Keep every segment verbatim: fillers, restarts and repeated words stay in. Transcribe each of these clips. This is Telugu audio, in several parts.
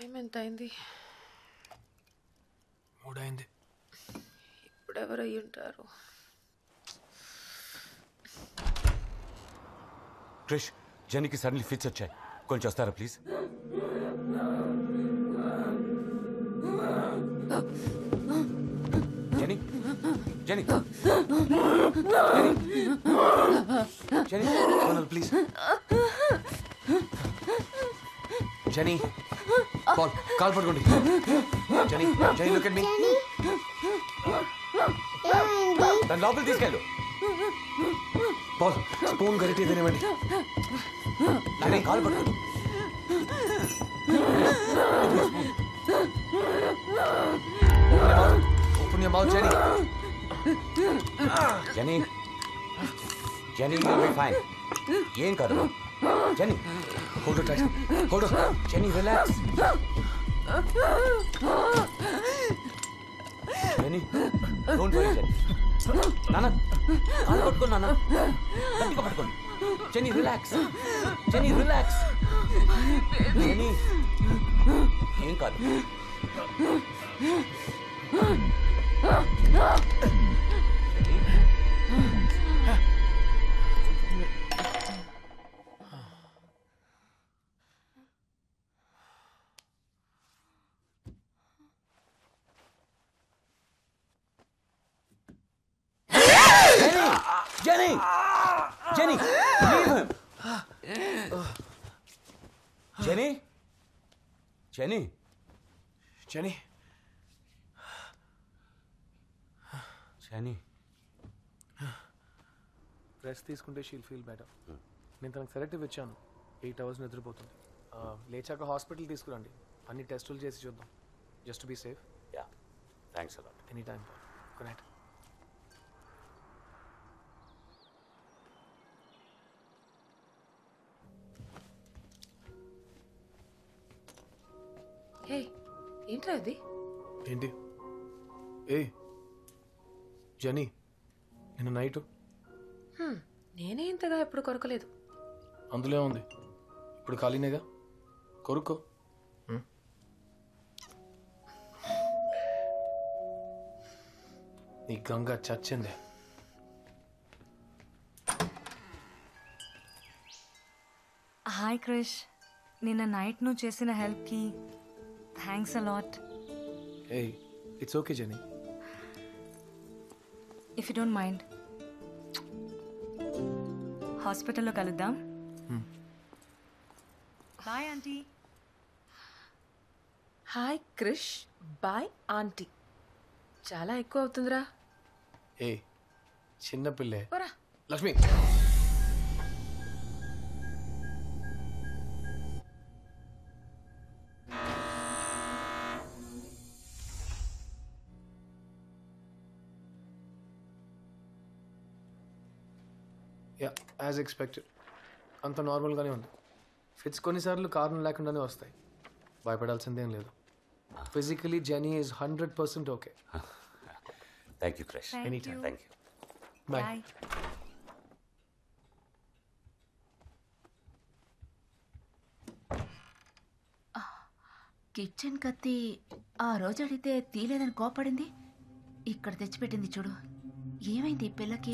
టైం ఎంత అయింది? మూడైంది. ఇప్పుడు ఎవరు అయ్యి ఉంటారు? క్రిష్, జెనీకి సడన్లీ ఫిట్స్ వచ్చాయి. కొంచెం వస్తారా please? Jenny, Jenny, Jenny, please. Jenny, బాల్ కాల్ పట్టుకోండి. Jenny, Jenny look at me. దాని లోపల తీసుకెళ్ళు. బాల్ స్పూన్ గరిటి తినేవండి. జెనీ కాల్ పట్టుకోండి. Open your mouth, Jenny. Jenny. Jenny, you'll be fine. ఏం కాదు. Jenny. Hold her tight. Hold her. Jenny, relax. Jenny, don't worry, Jenny. నాన్న, కాలు పట్టుకోండి నాన్న. గట్టిగా పట్టుకోండి. Jenny, relax. Jenny, relax. Jenny, ఏం కాదు. Jenny! Jenny! Leave him! Jenny? Jenny? Jenny? Jenny? Rest తీసుకుంటే షీల్ ఫీల్ బెటర్. నేను తనకు సెలెక్టివ్ ఇచ్చాను. ఎయిట్ అవర్స్ నిద్రపోతుంది. లేచాక హాస్పిటల్ తీసుకురండి. అన్ని టెస్టులు చేసి చూద్దాం. Just be safe. Yeah, thanks a lot. Any time. Good night. Hey, ఏంట్రా అది? ఏంటి? ఏ జెనీ, నిన్న నైట్ నేనే ఇంతగా ఎప్పుడు కొరకలేదు. అందులో ఉంది. ఇప్పుడు ఖాళీనేగా, కొరుక్కో. నీ గంగ చచ్చిందే. హాయ్ క్రిష్, నిన్న నైట్ నువ్వు చేసిన హెల్ప్కి థ్యాంక్స్ అలాట్. ఏ it's okay Jenny. If you don't mind హాస్పిటల్లో కలుద్దాం. Bye aunty. Hi Krish, bye aunty. చాలా ఎక్కువ అవుతుందిరా. ఏ చిన్న పిల్లే. పోరా. లక్ష్మి, యా యాజ్ ఎక్స్పెక్టెడ్ అంత నార్మల్గానే ఉంది. ఫిట్స్ కొన్నిసార్లు కారణం లేకుండానే వస్తాయి. భయపడాల్సిందేం లేదు. Physically Jenny is hundred percent okay. Thank you Krish. Any time. Thank you. Bye. Bye. Kitchen కత్తి ఆ రోజు అడిగితే తీలేదని కోపడింది. ఇక్కడ తెచ్చిపెట్టింది చూడు. ఏమైంది ఈ పిల్లకి?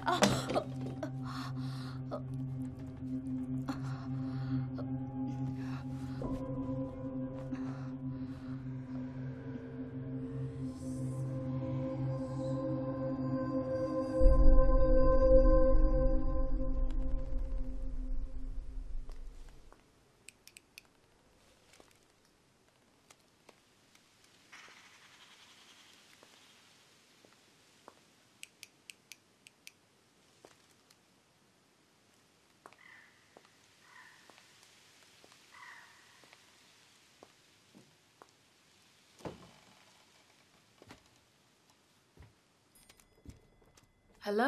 Hello,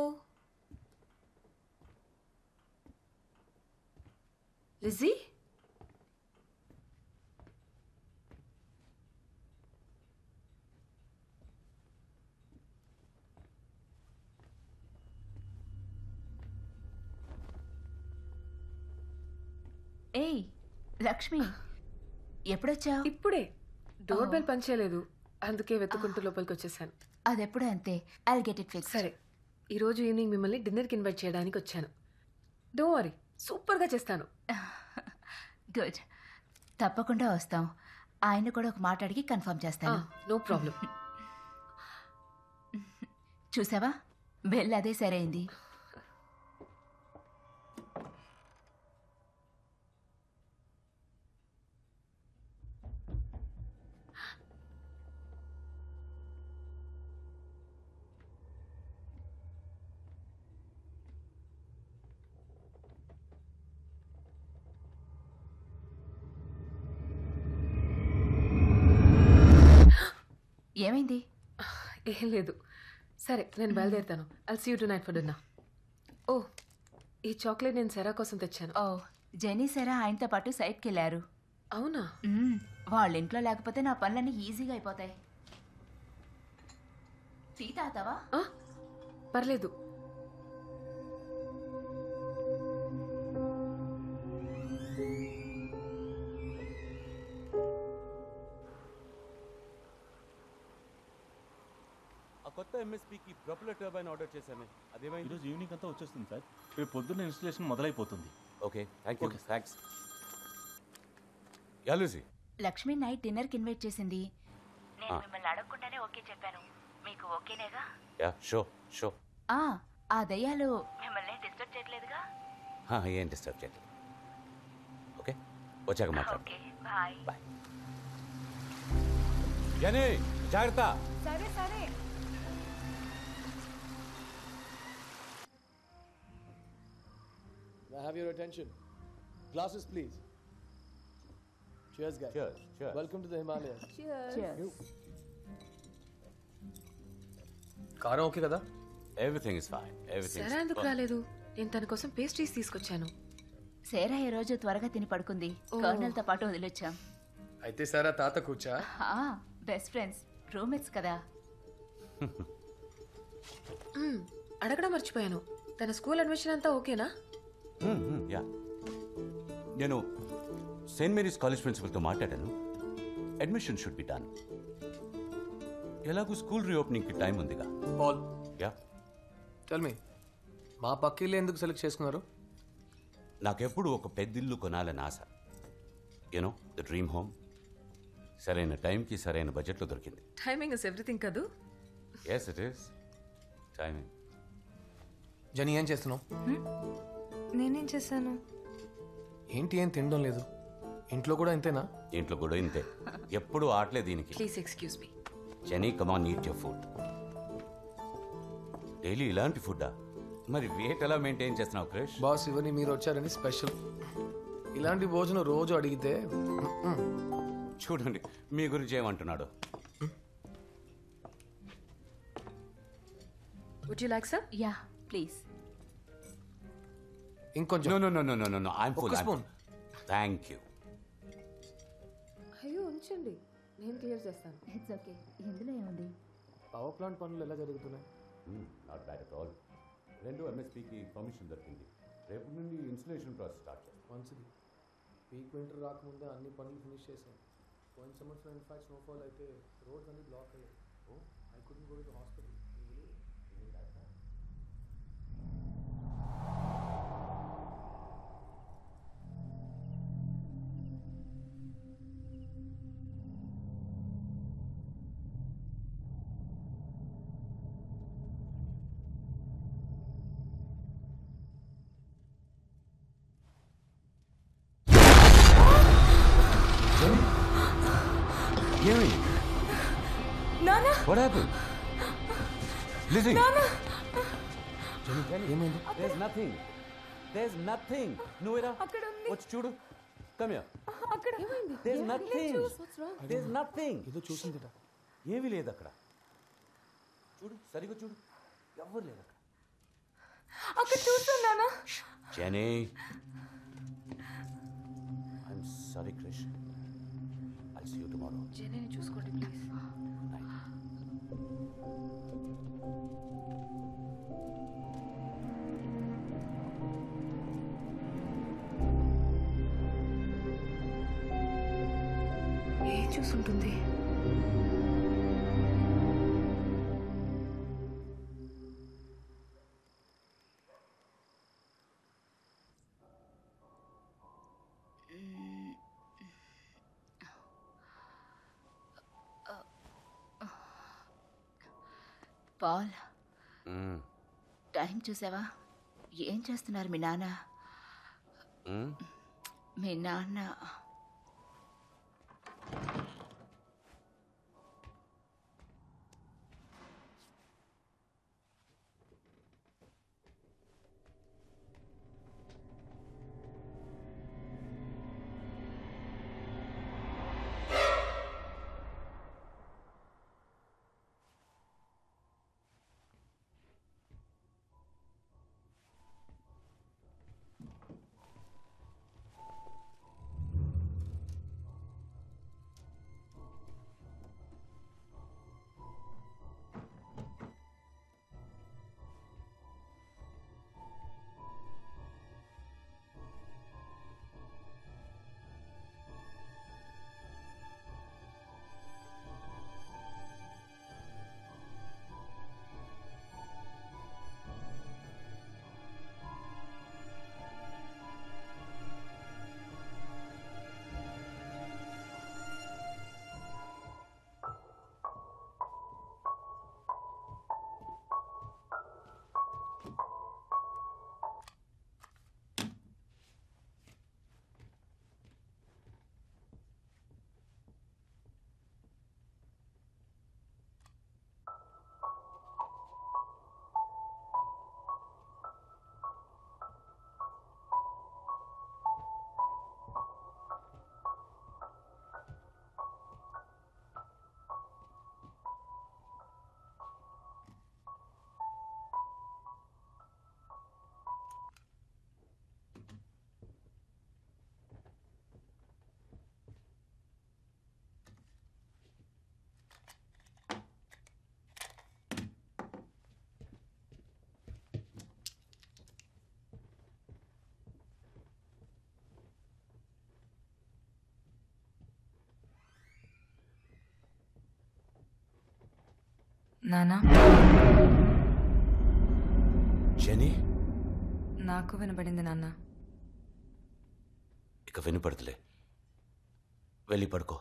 Lizzie. ఏయ్ లక్ష్మి, ఎప్పుడొచ్చావు? ఇప్పుడే డోర్ బెల్ పనిచేయలేదు, అందుకే వెతుకుంటూ లోపలికి వచ్చేసాను. అదెప్పుడు అంతే. I'll get it fix. సరే, ఈరోజు ఈవినింగ్ మిమ్మల్ని డిన్నర్కి ఇన్వైట్ చేయడానికి వచ్చాను. డోంట్ వరీ, సూపర్గా చేస్తాను. గుడ్. తప్పకుండా వస్తాం. ఆయన కూడా ఒక మాట అడిగి కన్ఫర్మ్ చేస్తాను. No problem. చూసావా, బెల్ అదే సరైంది. ఏమైంది? ఏం లేదు. సరే, నేను బయలుదేరుతాను. I'll see you tonight for dinner. ఓ, ఈ చాక్లెట్ నేను సెరా కోసం తెచ్చాను. ఓ, జెనీ సరా ఆయనతో పాటు సైట్కి వెళ్ళారు. అవునా? మ్మ్. వాళ్ళ ఇంట్లో లేకపోతే నా పనులన్నీ ఈజీగా అయిపోతాయి. టీ తాగుతావా? ఆ, పర్లేదు. ఆ కొత్త ఎంఎస్పీకి ప్రొపెల్లర్ టర్బైన్ ఆర్డర్ చేశామే, అదేమైంది? ఈరోజు ఈవినింగ్ అంతా వచ్చేస్తుంది సార్. రేపు పొద్దున్న ఇన్స్టలేషన్ మొదలైపోతుంది. Okay, thank you. Thanks. Yeah Lucy, Lakshmi night డిన్నర్కి ఇన్వైట్ చేసింది. నేను మిమ్మల్ని అడగకుండానే ఓకే చెప్పాను. మీకు ఓకేనేగా? Yeah show show. ఆ ఆ దయ్యాలు మిమ్మల్ని డిస్టర్బ్ చేయట్లేదుగా? ఏం డిస్టర్బ్ చేయలేదు. ఓకే, వచ్చాక మాట్లాడు. Okay, bye. బాయ్. జనీ, జాగ్రత్త. సరే సరే. I have your attention. Glasses, please. Cheers, guys. Cheers, cheers. Welcome to the Himalayas. Cheers. కారం ఓకే కదా? Everything is fine. Everything. Sarah ఎందుకు రాలేదు? నేను తన కోసం పేస్ట్రీస్ తీసుకొచ్చాను. సేరా ఈ రోజు త్వరగా తిని పడుకుంది. కర్నల్తో పాటు వదిలొచ్చాం. అయితే సారా తాత కూర్చా. బెస్ట్ ఫ్రెండ్స్, రూమ్మేట్స్ కదా. మ్మ్, అడగడం మర్చిపోయాను. తన స్కూల్ అడ్మిషన్ అంతా ఓకేనా? యా, నేను సెయింట్ మేరీస్ కాలేజ్ ప్రిన్సిపల్తో మాట్లాడాను. Admission should be done. ఎలాగూ స్కూల్ రీఓపెనింగ్కి టైం ఉందిగా. పాల్, యా, టెల్ మీ, మా పక్కిల్లు ఎందుకు సెలెక్ట్ చేసుకున్నారు? నాకెప్పుడు ఒక పెద్దిల్లు కొనాలని ఆశ. You know the dream home. సరైన టైంకి సరైన బడ్జెట్లో దొరికింది. టైమింగ్ ఇస్ ఎవ్రీథింగ్ కదూ. Yes it is timing. Jenny, ఏం చేస్తున్నావు? నేనేం చేశాను? ఏంటి, ఏం తినడం లేదు? ఇంట్లో కూడా ఇంతేనా? ఇంట్లో కూడా ఇంతే, ఎప్పుడు ఆటలే దీనికి. Please excuse me. Jenny, come on, eat your food. Daily ఇలాంటి ఫుడ్డా? మరి వెయిట్ ఎలా మెయింటైన్ చేస్తున్నావు క్రిష్? బాస్, ఇవన్నీ మీరు వచ్చారని స్పెషల్. ఇలాంటి భోజనం రోజు అడిగితే చూడండి మీ గురించి ఏమంటున్నాడు. Would you like some? Yeah please. ఇంకొంచెం. No no no no no no no I am full. ఒక స్పూన్. Thank you. అయ్యో, ఉంచండి, నేను క్లియర్ చేస్తాను. It's okay. ఇందులో ఏముంది? పవర్ ప్లాంట్ పనులు ఎలా జరుగుతున్నాయి? Not bad at all. రెండు ఎంఎస్పీకి పర్మిషన్ దొరికింది. రేపు నుండి ఇన్స్టలేషన్ ప్రాసెస్ స్టార్ట్ చేస్తాం. మంచిది. పీక్ వింటర్ రాకముందే అన్ని పనులు ఫినిష్ చేశాను. పోయిన సంవత్సరం ఇన్ఫాక్ట్ స్నోఫాల్ అయితే రోడ్స్ అన్ని బ్లాక్ అయ్యాయి. ఓ, I couldn't go to the hospital. ఏమైంది? నానా, What happened? Lizzie. ఏమైంది? There's nothing. There's nothing. నువ్వేరా? అక్కడ ఉంది. వచ్చి చూడు. Come here. అక్కడ ఏమైంది? There's nothing. There's nothing. ఏదో చూసిందిట. ఏమీ లేదు అక్కడ. చూడు, సరిగ్గా చూడు. ఎవ్వరు లేదు అక్కడ. అక్కడ చూస్తాను నానా. Jenny. I'm sorry, Krish. I'll see you tomorrow. జెనీని చూసుకోండి ప్లీజ్. ఏం చూసుంటుంది? పాల్, మ్మ్. టైం చూసావా? ఏం చేస్తున్నారు మీ నాన్న? మ్మ్. మీ నాన్న నానా, జెనీ, నాకు వినపడింది నాన్న. ఇక వినపడదులే. వెళ్ళి పడుకో.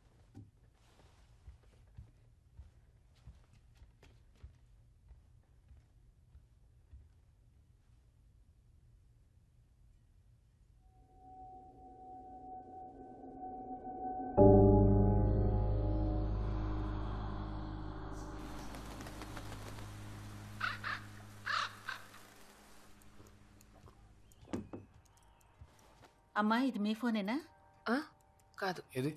అమ్మా, ఇది మీ ఫోనేనా? ఆ? కాదు. ఏది?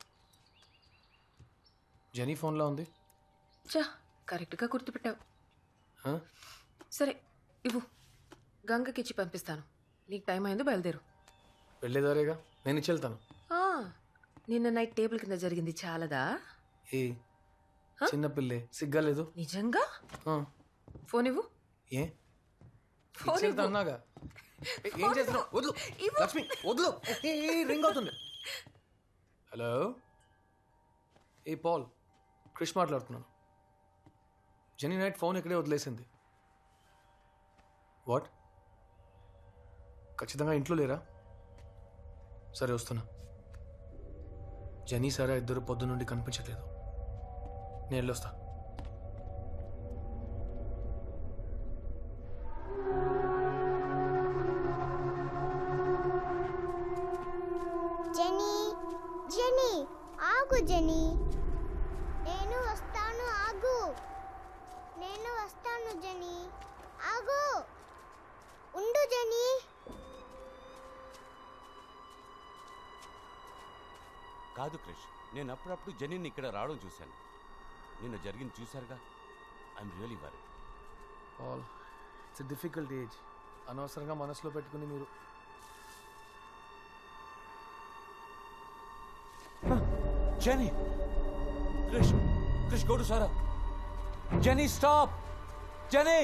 జెనీ ఫోన్లో ఉంది. చా, కరెక్ట్గా గుర్తుపెట్టావు. ఆ? సరే ఇవ్వు, గంగకి ఇచ్చి పంపిస్తాను. నీకు టైం అయిందో బయలుదేరు. వెళ్ళేదారేగా, నేను ఇచ్చి వెళ్తాను. ఆ, నిన్న నైట్ టేబుల్ కింద జరిగింది చాలదా? ఏ చిన్నపిల్లే, సిగ్గాలేదు. నిజంగా? ఆ. ఫోన్ ఇవ్వు. ఏ ఫోన్ ఇచ్చి వెళ్తా ఇవ్వు. అన్నాగా. ఏ, ఏం చేస్తున్నావు? వదులు ఇవ్వు. లక్ష్మి, వదులు. ఏ, ఏ, రింగ్ అవుతుంది. హలో, ఏ పాల్, క్రిష్ మాట్లాడుతున్నాను. జెనీ నైట్ ఫోన్ ఇక్కడే వదిలేసింది. వాట్? ఖచ్చితంగా ఇంట్లో లేరా? సరే వస్తున్నా. జెనీ సరే ఇద్దరు పొద్దు నుండి కనిపించట్లేదు. నేను వెళ్ళొస్తా. జెనీ, జెనీ ఆగు. జెనీ, నేను వస్తాను, ఆగు. నేను వస్తాను జెనీ, ఆగు. ఉండు జెనీ. కాదు క్రిష్, నేను అప్పుడప్పుడు జెనీని ఇక్కడ రావడం చూశాను. నిన్న జరిగింది చూశారుగా. I'm really worry. Paul, it's difficult age. అనవసరంగా మనసులో పెట్టుకుని మీరు. Jenny! Krish! Krish, go to Sarah! Jenny, stop! Jenny!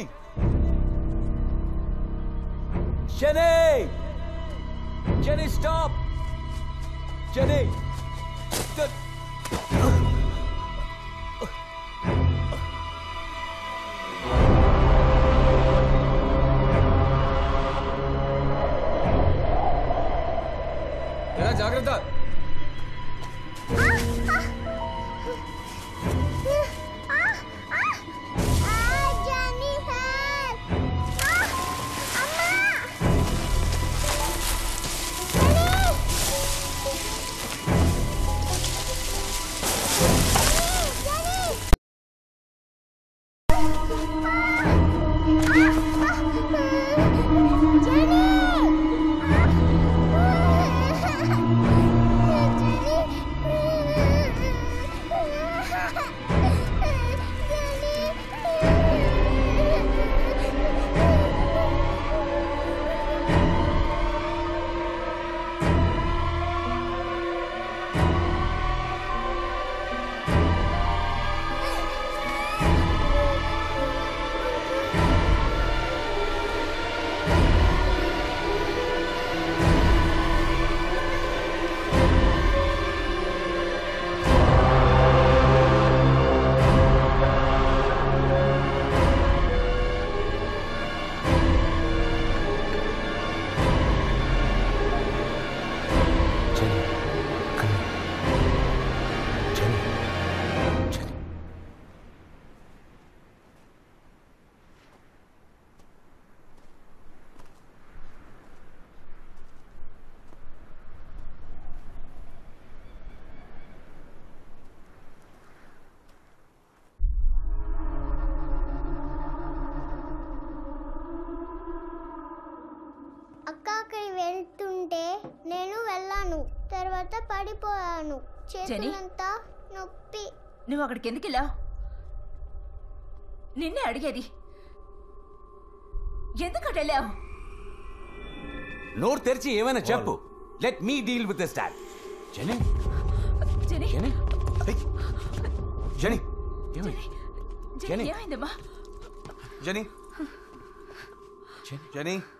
Jenny! Jenny, stop! Jenny! జాగ్రత్త. అక్కకి వెళ్తుంటే నేను వెళ్ళాను, తర్వాత పడిపోయాను, చేతులంతా నొప్పి. నువ్వు అక్కడికి ఎందుకు వెళ్ళావు? నిన్నే అడిగేది. ఎందుకట వెళ్ళావు? నోరు తెరిచి ఏమైనా చెప్పు. Let me deal with this dad. Jenny Jenny Jenny Jenny ఏమైంది? జెనీ ఏమైందమ్మా? Jenny genie